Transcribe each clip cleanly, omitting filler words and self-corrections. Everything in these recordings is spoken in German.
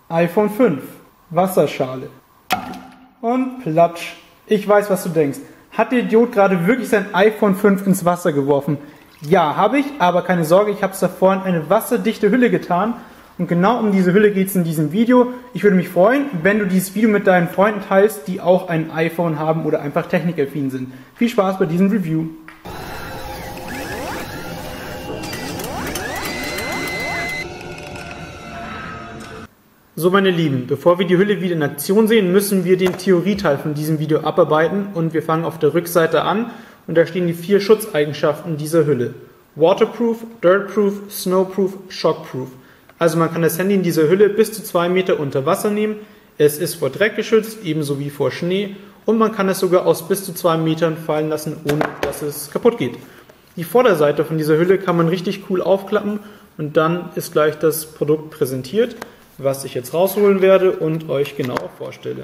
iPhone 5, Wasserschale. Und platsch. Ich weiß, was du denkst. Hat der Idiot gerade wirklich sein iPhone 5 ins Wasser geworfen? Ja, habe ich, aber keine Sorge, ich habe es davor in eine wasserdichte Hülle getan. Und genau um diese Hülle geht es in diesem Video. Ich würde mich freuen, wenn du dieses Video mit deinen Freunden teilst, die auch ein iPhone haben oder einfach technikaffin sind. Viel Spaß bei diesem Review. So, meine Lieben, bevor wir die Hülle wieder in Aktion sehen, müssen wir den Theorieteil von diesem Video abarbeiten und wir fangen auf der Rückseite an und da stehen die 4 Schutzeigenschaften dieser Hülle. Waterproof, Dirtproof, Snowproof, Shockproof. Also man kann das Handy in dieser Hülle bis zu 2 Meter unter Wasser nehmen, es ist vor Dreck geschützt, ebenso wie vor Schnee und man kann es sogar aus bis zu 2 Metern fallen lassen, ohne dass es kaputt geht. Die Vorderseite von dieser Hülle kann man richtig cool aufklappen und dann ist gleich das Produkt präsentiert, was ich jetzt rausholen werde und euch genau vorstelle.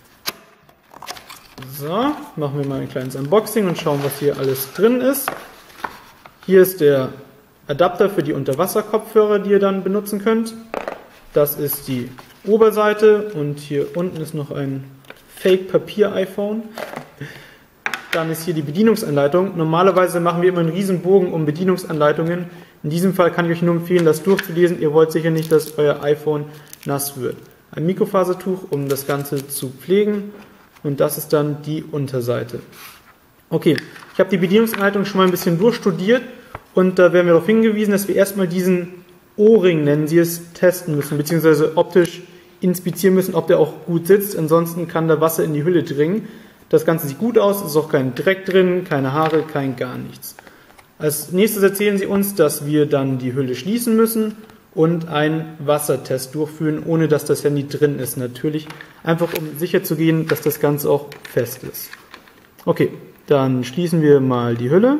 So, machen wir mal ein kleines Unboxing und schauen, was hier alles drin ist. Hier ist der Adapter für die Unterwasser-Kopfhörer, die ihr dann benutzen könnt. Das ist die Oberseite und hier unten ist noch ein Fake-Papier-iPhone. Dann ist hier die Bedienungsanleitung. Normalerweise machen wir immer einen riesen Bogen um Bedienungsanleitungen. In diesem Fall kann ich euch nur empfehlen, das durchzulesen. Ihr wollt sicher nicht, dass euer iPhone nass wird. Ein Mikrofasertuch, um das Ganze zu pflegen. Und das ist dann die Unterseite. Okay, ich habe die Bedienungsanleitung schon mal ein bisschen durchstudiert. Und da werden wir darauf hingewiesen, dass wir erstmal diesen O-Ring, nennen sie es, testen müssen. Beziehungsweise optisch inspizieren müssen, ob der auch gut sitzt. Ansonsten kann da Wasser in die Hülle dringen. Das Ganze sieht gut aus, ist auch kein Dreck drin, keine Haare, kein gar nichts. Als nächstes erzählen sie uns, dass wir dann die Hülle schließen müssen und einen Wassertest durchführen, ohne dass das Handy drin ist. Natürlich einfach, um sicher zu gehen, dass das Ganze auch fest ist. Okay, dann schließen wir mal die Hülle.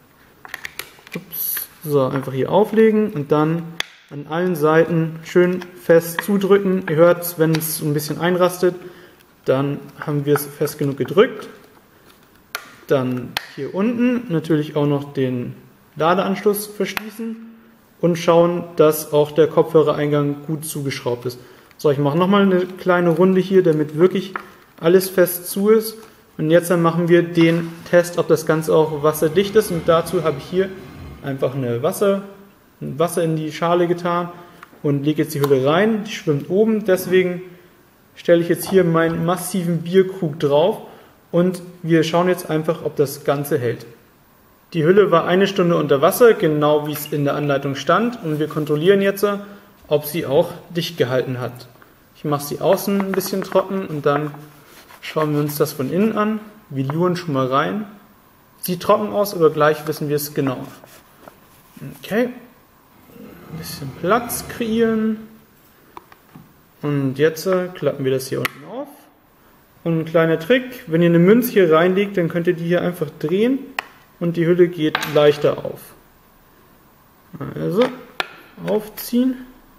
Ups. So, einfach hier auflegen und dann an allen Seiten schön fest zudrücken. Ihr hört, wenn es so ein bisschen einrastet, dann haben wir es fest genug gedrückt. Dann hier unten natürlich auch noch den Ladeanschluss verschließen und schauen, dass auch der Kopfhörereingang gut zugeschraubt ist. So, ich mache nochmal eine kleine Runde hier, damit wirklich alles fest zu ist. Und jetzt dann machen wir den Test, ob das Ganze auch wasserdicht ist. Und dazu habe ich hier einfach ein Wasser in die Schale getan und lege jetzt die Hülle rein. Die schwimmt oben, deswegen stelle ich jetzt hier meinen massiven Bierkrug drauf und wir schauen jetzt einfach, ob das Ganze hält. Die Hülle war 1 Stunde unter Wasser, genau wie es in der Anleitung stand und wir kontrollieren jetzt, ob sie auch dicht gehalten hat. Ich mache sie außen ein bisschen trocken und dann schauen wir uns das von innen an. Wir luren schon mal rein. Sieht trocken aus, aber gleich wissen wir es genau. Okay, ein bisschen Platz kreieren. Und jetzt klappen wir das hier unten auf. Und ein kleiner Trick, wenn ihr eine Münze hier reinlegt, dann könnt ihr die hier einfach drehen und die Hülle geht leichter auf. Also, aufziehen.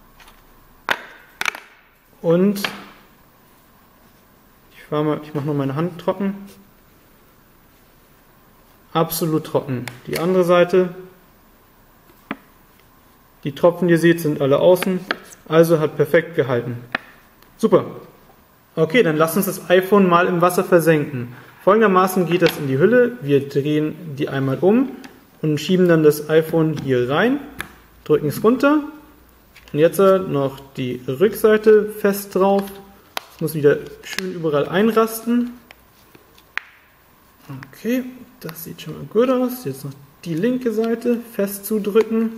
Und ich mache noch meine Hand trocken. Absolut trocken. Die andere Seite. Die Tropfen, die ihr seht, sind alle außen. Also hat perfekt gehalten. Super. Okay, dann lasst uns das iPhone mal im Wasser versenken. Folgendermaßen geht das in die Hülle. Wir drehen die einmal um und schieben dann das iPhone hier rein, drücken es runter. Und jetzt noch die Rückseite fest drauf. Es muss wieder schön überall einrasten. Okay, das sieht schon mal gut aus. Jetzt noch die linke Seite fest zudrücken.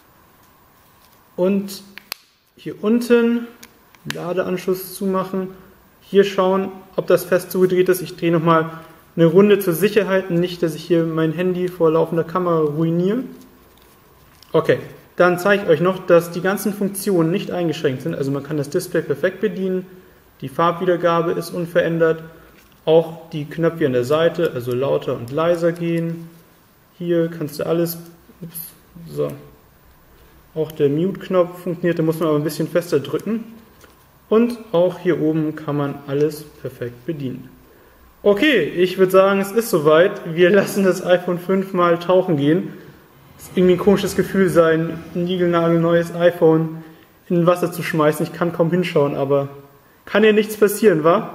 Und hier unten Ladeanschluss zumachen. Hier schauen, ob das fest zugedreht ist. Ich drehe nochmal eine Runde zur Sicherheit, nicht, dass ich hier mein Handy vor laufender Kamera ruiniere. Okay, dann zeige ich euch noch, dass die ganzen Funktionen nicht eingeschränkt sind. Also man kann das Display perfekt bedienen. Die Farbwiedergabe ist unverändert. Auch die Knöpfe an der Seite, also lauter und leiser gehen. Hier kannst du alles... So. Auch der Mute-Knopf funktioniert, da muss man aber ein bisschen fester drücken. Und auch hier oben kann man alles perfekt bedienen. Okay, ich würde sagen, es ist soweit. Wir lassen das iPhone 5 mal tauchen gehen. Das ist irgendwie ein komisches Gefühl, sein niegelnagelneues iPhone in Wasser zu schmeißen. Ich kann kaum hinschauen, aber kann ja nichts passieren, wa?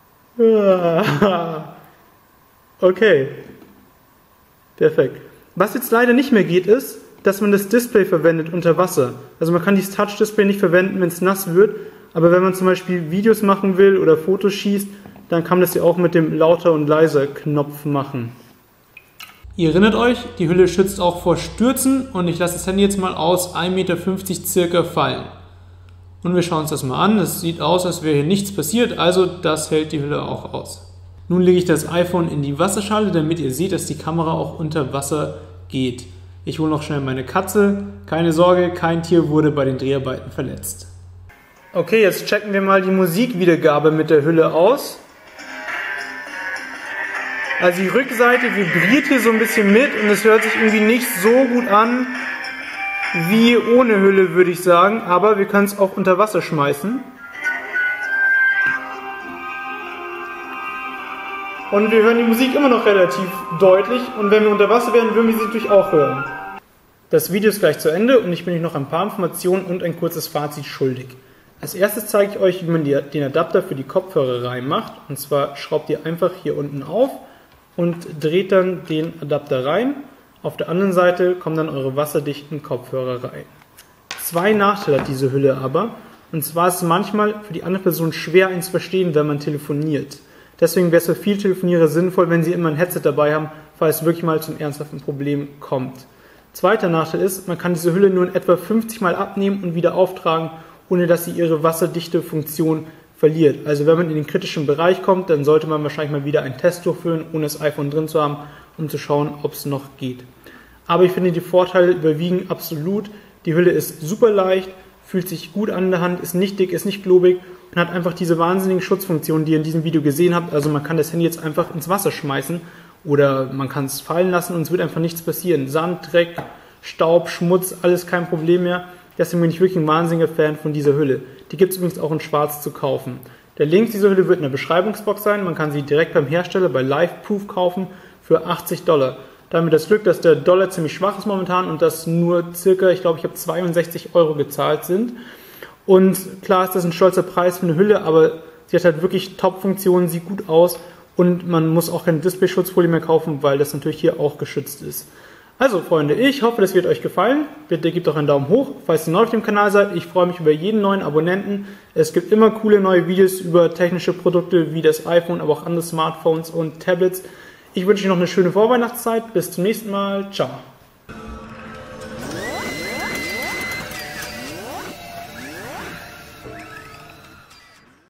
Okay. Perfekt. Was jetzt leider nicht mehr geht, ist, dass man das Display verwendet unter Wasser. Also man kann dieses Touch-Display nicht verwenden, wenn es nass wird, aber wenn man zum Beispiel Videos machen will oder Fotos schießt, dann kann man das ja auch mit dem Lauter- und Leiser-Knopf machen. Ihr erinnert euch, die Hülle schützt auch vor Stürzen und ich lasse das Handy jetzt mal aus 1,50 Meter circa fallen. Und wir schauen uns das mal an. Es sieht aus, als wäre hier nichts passiert, also das hält die Hülle auch aus. Nun lege ich das iPhone in die Wasserschale, damit ihr seht, dass die Kamera auch unter Wasser geht. Ich hole noch schnell meine Katze. Keine Sorge, kein Tier wurde bei den Dreharbeiten verletzt. Okay, jetzt checken wir mal die Musikwiedergabe mit der Hülle aus. Also die Rückseite vibriert hier so ein bisschen mit und es hört sich irgendwie nicht so gut an wie ohne Hülle, würde ich sagen. Aber wir können es auch unter Wasser schmeißen. Und wir hören die Musik immer noch relativ deutlich und wenn wir unter Wasser wären, würden wir sie natürlich auch hören. Das Video ist gleich zu Ende und ich bin euch noch ein paar Informationen und ein kurzes Fazit schuldig. Als erstes zeige ich euch, wie man den Adapter für die Kopfhörer reinmacht. Und zwar schraubt ihr einfach hier unten auf und dreht dann den Adapter rein. Auf der anderen Seite kommen dann eure wasserdichten Kopfhörer rein. Zwei Nachteile hat diese Hülle aber. Und zwar ist es manchmal für die andere Person schwer, einen zu verstehen, wenn man telefoniert. Deswegen wäre es für viele Telefonierer sinnvoll, wenn sie immer ein Headset dabei haben, falls es wirklich mal zum ernsthaften Problem kommt. Zweiter Nachteil ist, man kann diese Hülle nur in etwa 50 Mal abnehmen und wieder auftragen, ohne dass sie ihre wasserdichte Funktion verliert. Also wenn man in den kritischen Bereich kommt, dann sollte man wahrscheinlich mal wieder einen Test durchführen, ohne das iPhone drin zu haben, um zu schauen, ob es noch geht. Aber ich finde, die Vorteile überwiegen absolut. Die Hülle ist super leicht, fühlt sich gut an der Hand, ist nicht dick, ist nicht globig und hat einfach diese wahnsinnigen Schutzfunktionen, die ihr in diesem Video gesehen habt. Also man kann das Handy jetzt einfach ins Wasser schmeißen oder man kann es fallen lassen und es wird einfach nichts passieren. Sand, Dreck, Staub, Schmutz, alles kein Problem mehr. Deswegen bin ich wirklich ein wahnsinniger Fan von dieser Hülle. Die gibt es übrigens auch in schwarz zu kaufen. Der Link dieser Hülle wird in der Beschreibungsbox sein. Man kann sie direkt beim Hersteller bei LifeProof kaufen für $80. Da haben wir das Glück, dass der Dollar ziemlich schwach ist momentan und dass nur circa, ich glaube, ich habe 62 € gezahlt sind. Und klar ist das ein stolzer Preis für eine Hülle, aber sie hat halt wirklich Top-Funktionen, sieht gut aus und man muss auch keine Display-Schutzfolie mehr kaufen, weil das natürlich hier auch geschützt ist. Also Freunde, ich hoffe, das wird euch gefallen. Bitte gebt doch einen Daumen hoch, falls ihr neu auf dem Kanal seid. Ich freue mich über jeden neuen Abonnenten. Es gibt immer coole neue Videos über technische Produkte wie das iPhone, aber auch andere Smartphones und Tablets. Ich wünsche euch noch eine schöne Vorweihnachtszeit. Bis zum nächsten Mal. Ciao.